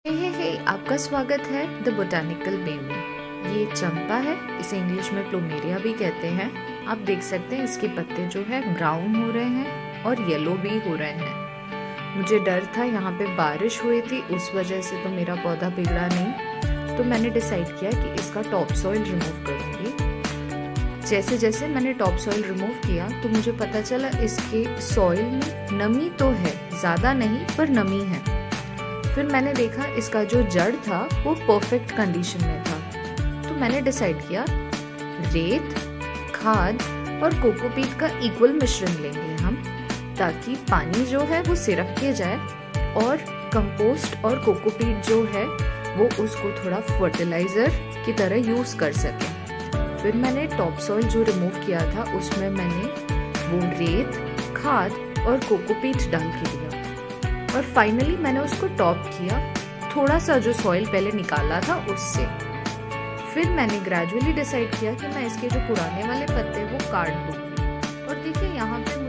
हे आपका स्वागत है द बोटानिकल बे में। ये चंपा है, इसे इंग्लिश में प्लूमेरिया भी कहते हैं। आप देख सकते हैं इसके पत्ते जो है ब्राउन हो रहे हैं और येलो भी हो रहे हैं। मुझे डर था, यहाँ पे बारिश हुई थी, उस वजह से तो मेरा पौधा बिगड़ा नहीं। तो मैंने डिसाइड किया कि इसका टॉप सॉइल रिमूव करूँगी। जैसे जैसे मैंने टॉप सॉइल रिमूव किया तो मुझे पता चला इसके सॉइल में नमी तो है, ज़्यादा नहीं पर नमी है। फिर मैंने देखा इसका जो जड़ था वो परफेक्ट कंडीशन में था। तो मैंने डिसाइड किया रेत, खाद और कोकोपीट का इक्वल मिश्रण लेंगे हम, ताकि पानी जो है वो सिरक के जाए और कंपोस्ट और कोकोपीट जो है वो उसको थोड़ा फर्टिलाइजर की तरह यूज कर सके। फिर मैंने टॉप सॉइल जो रिमूव किया था उसमें मैंने वो रेत, खाद और कोकोपीट डाल के दिया और फाइनली मैंने उसको टॉप किया, थोड़ा सा जो सॉइल पहले निकाला था उससे। फिर मैंने ग्रेजुअली डिसाइड किया कि मैं इसके जो पुराने वाले पत्ते वो काट दूंगी। और देखिए यहाँ पे